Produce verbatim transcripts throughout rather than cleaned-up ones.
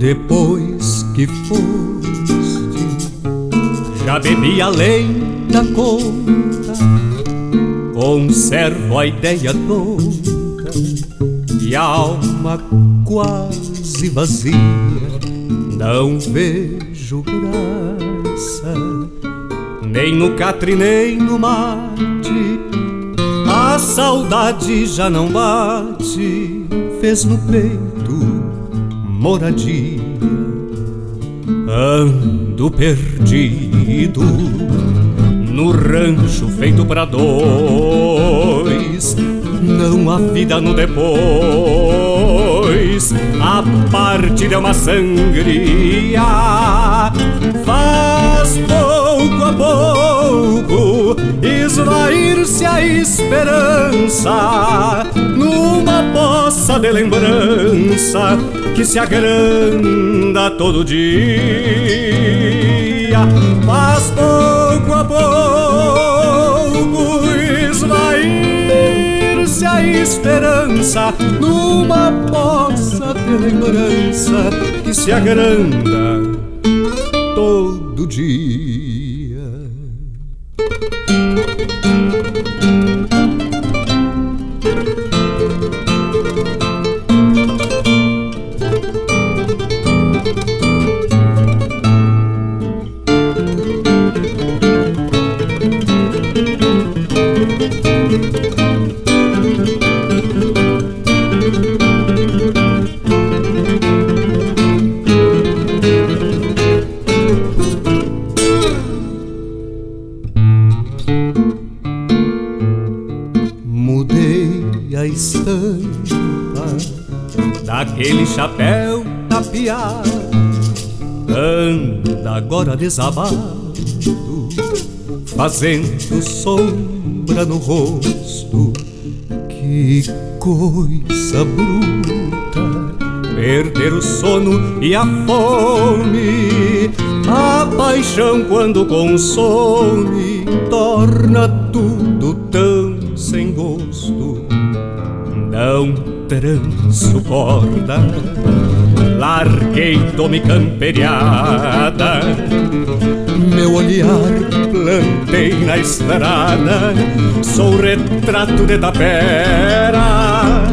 Depois que foste, já bebi além da conta, conservo a ideia tonta e a alma quase vazia. Não vejo graça nem no catre nem no mate, a saudade já não bate, fez no peito moradia. Ando perdido no rancho feito pra dois, não há vida no depois, a partir é uma sangria. Faz pouco a pouco esvair-se a esperança numa poça de lembrança que se agranda todo dia. Faz pouco a pouco esvair-se a esperança numa poça de lembrança que se agranda todo dia. Daquele chapéu tapeado anda agora desabado, fazendo sombra no rosto. Que coisa bruta, perder o sono e a fome, a paixão quando consome torna tudo tão sem gosto. Não tranço corda, larguei, tome camperiada, meu olhar plantei na estrada, sou retrato de tapera.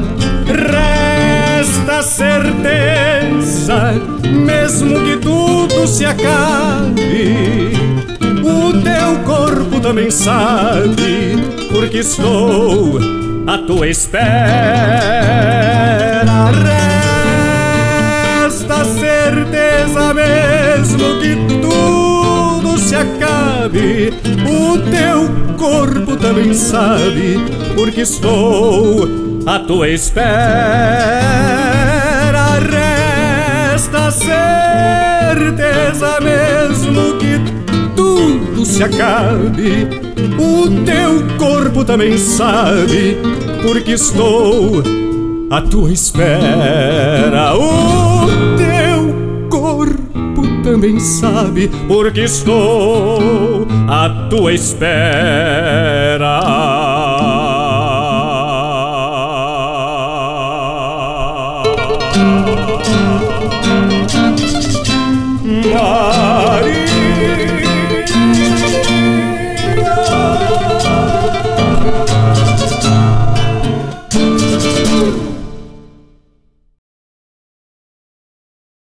Resta certeza, mesmo que tudo se acabe, o teu corpo também sabe, porque estou à tua espera. Resta certeza, mesmo que tudo se acabe, o teu corpo também sabe, porque estou à tua espera. Resta certeza, mesmo que tudo se acabe, o teu corpo também sabe, porque estou à tua espera. O teu corpo também sabe, porque estou à tua espera.